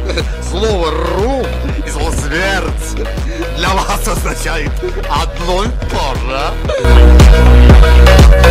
Слово «рум» и слово «смерть» для вас означает одно и то же.